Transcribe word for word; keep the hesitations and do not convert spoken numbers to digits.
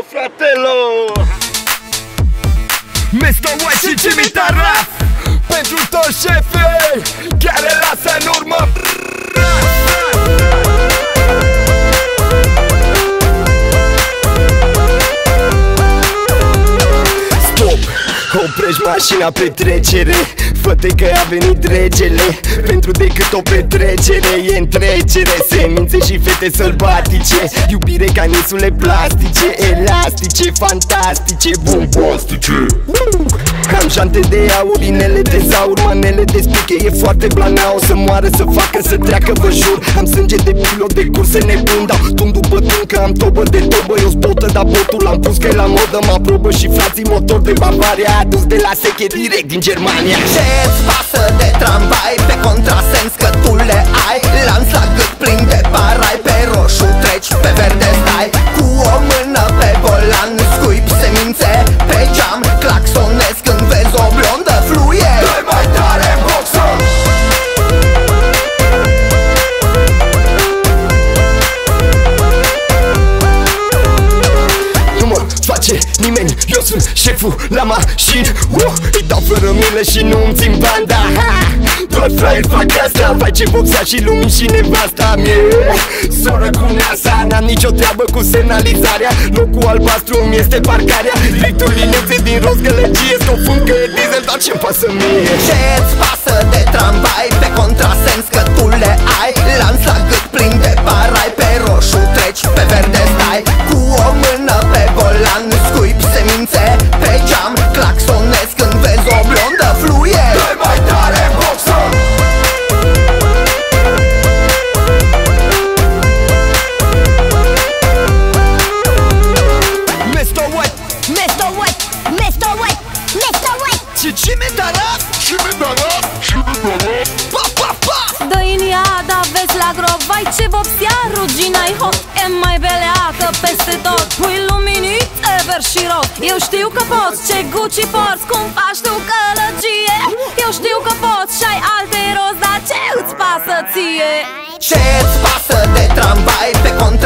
fratelo! mister White și Cimitaraf, pentru toți șefii care lasă în urmă. Stop! Oprești mașina pe trecere, fă-te că a venit regele. Pentru decât o petrecere e întrecere. Semințe și fete sălbatice, iubire ca nisule plastice, elastice, fantastice, bombastice. Am șante de aur, inele de zaur, manele de spiche, e foarte blana. O să moară, să facă, să treacă, vă jur. Am sânge de pilot de curse nebun, dau tun după tun că am tobă de tobă. Eu spotă, dar botul am pus că e la modă. Mă aprobă și frații motor de Bavaria, adus de la seche direct din Germania. Ce-ți pasă de tramvai pe contrasens că tu le ai? Lanț la gât plin de parai, pe roșu treci, pe verde stai. Cu o mână pe volan scuip semințe pe geam, claxonezi când vezi o blondă fluie. Dă-i mai tare în boxon! Nu mă face nimeni, eu sunt șeful la mașini. uh, Îi dau fără milă și nu-mi țin banda. Doar fraier fac asta, vai ce vopsea și lumini și nevasta mie. Soră cu neasa, n-am nicio treabă cu semnalizarea. Locul albastru îmi este parcarea. Drictul liniuțe din roz gălăgie, scofund că e diesel, dar ce-mi pasă mie? Ce-ți pasă de tramvai pe contrasens că tu le ai? Lanț la gât plin de parai, pe roșu treci, pe verde stai. Cu o mână pe volan scuip semințe pe geam, claxonezi când vezi o blondă fluie. Dă-i mai tare în boxon! mister White, mister White, mister White, mister White. și Cimitaraf, Cimitaraf, Cimitaraf. Pa, pa, pa! Dă-i în iada, vezi la grob, vai ce vopsea, rugina-i hot. E mai beleacă peste tot, pui luminit, ever și rock. Eu știu că poți, ce Gucci porți, cum faci tu călăgie. Eu știu că poți și ai alte rozi, dar ce îți pasă ție? Ce-ți pasă de tramvai pe contrasens